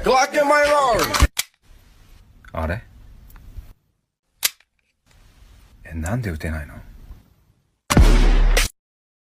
Glock in my arm! あれなんで撃てないの？